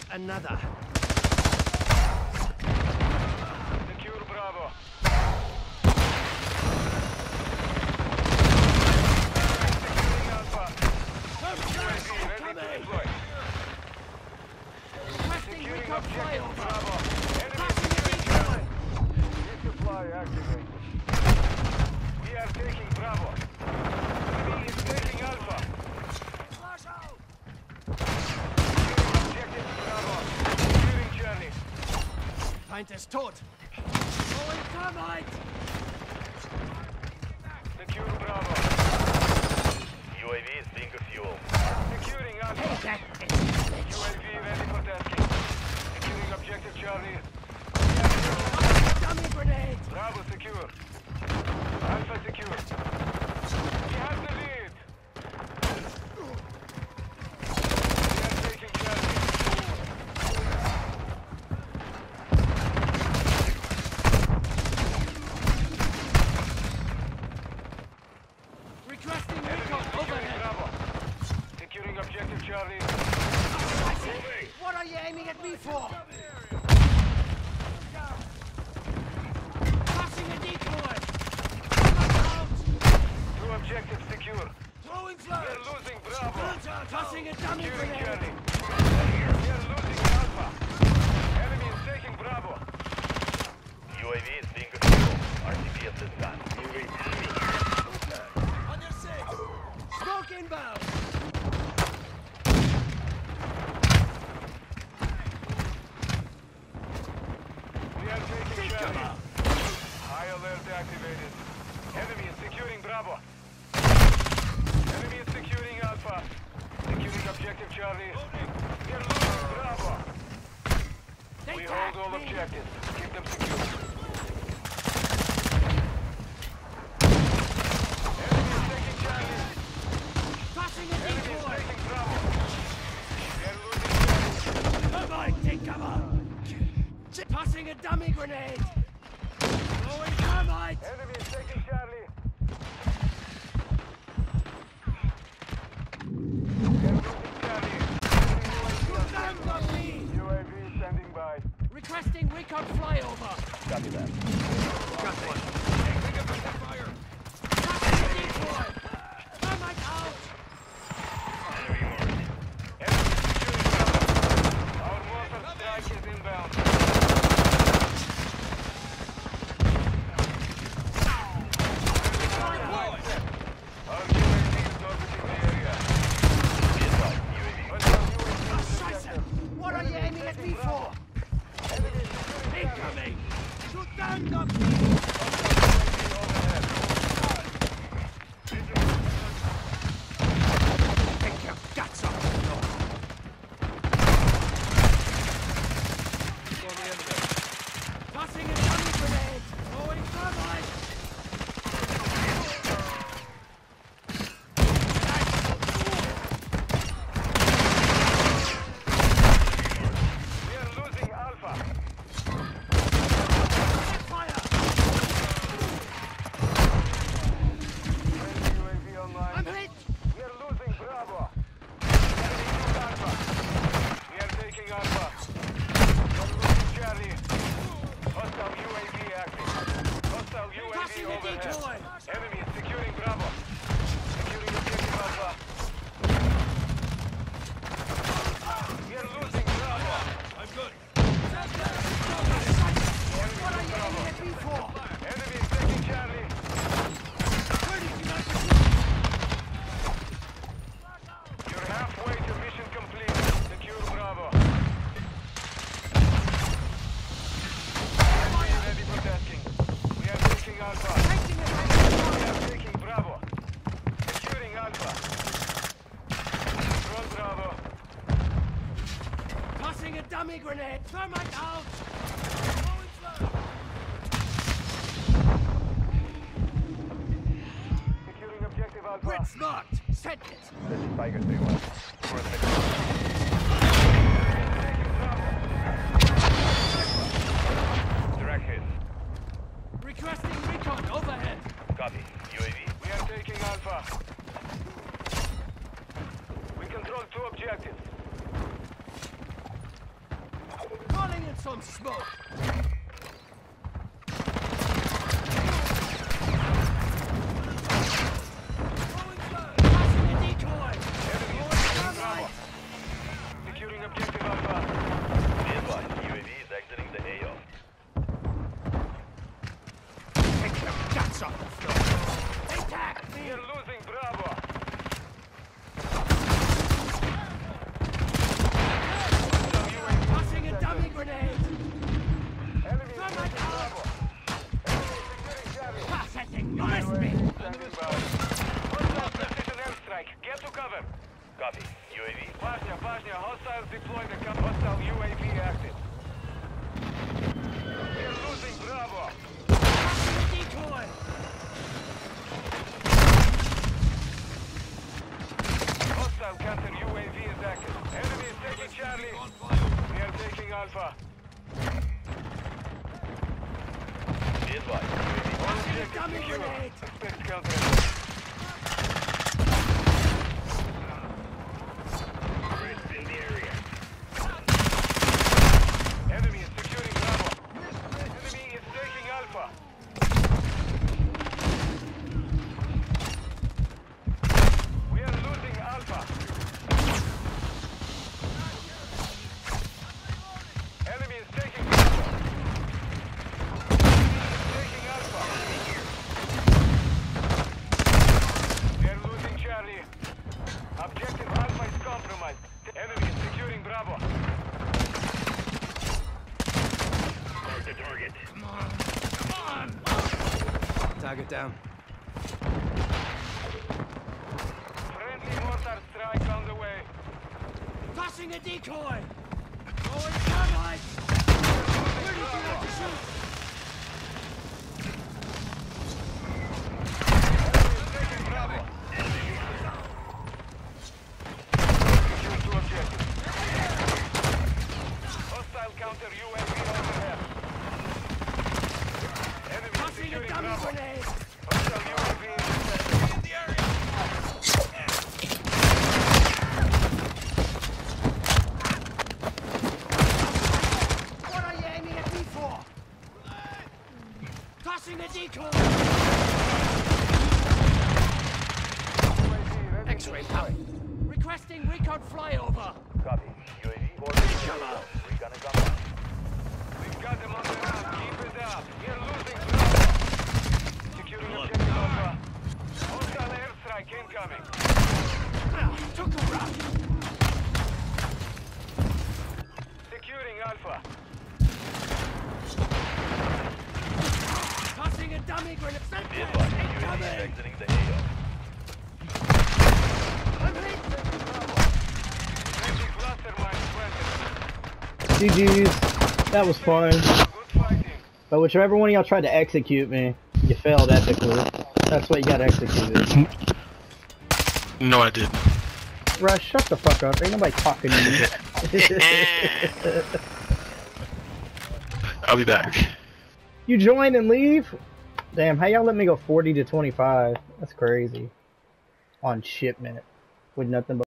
another. Secure Bravo. Securing Alpha. UAV ready to deploy. Securing objective Bravo. Enemy securing Charlie. Resupply activated. We are taking Bravo. Enemy is taking Alpha. Flash out! Securing objective Bravo. Securing Charlie. Feind ist tot. Going termite! Secure Bravo. UAV is being fueled. Securing Alpha. Hey, that UAV ready for tasking. Securing objective Charlie. dummy grenade! Bravo secure. Alpha secure. We have the lead. We are taking Charlie. Requesting Enemy recon securing overhead. Bravo. Securing objective Charlie. What are you aiming at me for? Passing a decoy. Out. Two objectives secure. Throwing We flash. are losing Bravo. Tossing a dummy Securing grenade. Charlie. We are losing Alpha. Enemy is taking Bravo. UAV is being fueled. RTB assistance. On your six. Smoke inbound. We are taking Take Charlie. cover. High alert activated. Enemy is securing Bravo. Enemy is securing Alpha. Securing objective Charlie. We are losing Bravo. They We hold tagged all me. objectives. Keep them secure. Enemy is taking Charlie. Tossing a Enemy is decoy. taking Bravo. We are losing Charlie. Thermite, take cover. Tossing a dummy grenade. Throwing thermite. Enemy is taking Charlie. We are losing Charlie. Land on me. UAV standing by. Requesting recon flyover. Copy that. Tossing a decoy. Thermite out. Enemy marked. Enemy securing Bravo. Our mortar strike is inbound. Our UAV is orbiting the area. Be advised, UAV. Hostile UAV is Scheiße. detected. What are you aiming at me for? Enemy securing Charlie. Incoming. Shoot down, Doc. Overhead. Take your guts off. Tossing a dummy grenade. Throwing thermite. We are losing Alpha. Fire. Friendly UAV online. I'm hit. We are losing Bravo. Enemy took Alpha. We are taking Alpha. We are losing Charlie. Hostile UAV active. Hostile UAV Tossing a overhead. decoy. Enemy is securing Bravo. Securing objective Alpha. We are losing Bravo. I'm good. Enemy What are took you Bravo. aiming at me for? Enemy is taking Charlie. Where did you not You're halfway to mission complete. Secure Bravo. Enemy ready for tasking. We are taking Alpha. Taking it right. We are taking Bravo. Securing Alpha. Control Bravo. Tossing a dummy grenade. Thermite out. Securing objective Alpha. Grid's marked. Send it. This is Tiger 3-1. For the Taking Bravo. direct hit. Requesting recon overhead. Copy. UAV. We are taking Alpha. We control two objectives. some smoke. Passing a decoy. Termite. Securing objective Alpha. Be advised, UAV is exiting the AO. Take your guts off the floor. Attack We me. are losing Bravo. Passing a dummy grenade. Enemy Termite securing out. Bravo. Enemy securing Charlie. Pathetic. You missed me. Standing by. Hostile precision airstrike. Get to cover. Copy. UAV. Pashnia. Hostiles deployed the camp. Hostile UAV active. We are losing Bravo. Passing a decoy. Hostile counter UAV is active. Enemy is taking Charlie. We are taking Alpha. Be advised, UAV. All objectives dummy secure. grenade. Expect counter. In the area. Enemy is securing Bravo. Enemy is taking Alpha. We are losing Alpha. Enemy is taking Bravo. Enemy is taking Alpha. We are losing Charlie. Objective Alpha is compromised. Enemy is securing Bravo. Mark the target. Target down. Friendly mortar strike on the way. Passing a decoy. Throwing termite. Where did you like to shoot? Taking Bravo. Secure two objectives. Hostile counter UAV overhead. Enemy Passing a securing dummy Bravo. grenade. Hostile UAV in the area. What are you aiming at me for? Tossing a decoy. X-ray coming. Requesting recon flyover. Copy. UAV orbiting. Recon is online. We've got them on the run. Keep it up. We're losing Bravo. Securing objective Alpha. Hostile airstrike incoming. Took a run. Securing Alpha. Tossing a dummy grenade. Be advised, UAV is Incoming. exiting the AO. I'm hit. Friendly cluster mine planted. GG's. That was fun. Good fighting. But whichever one of y'all tried to execute me, you failed epically. That's what you got executed. No, I didn't. Rush, shut the fuck up. Ain't nobody talking to you. I'll be back. You join and leave? Damn, how y'all let me go 40 to 25? That's crazy. On shipment. With nothing but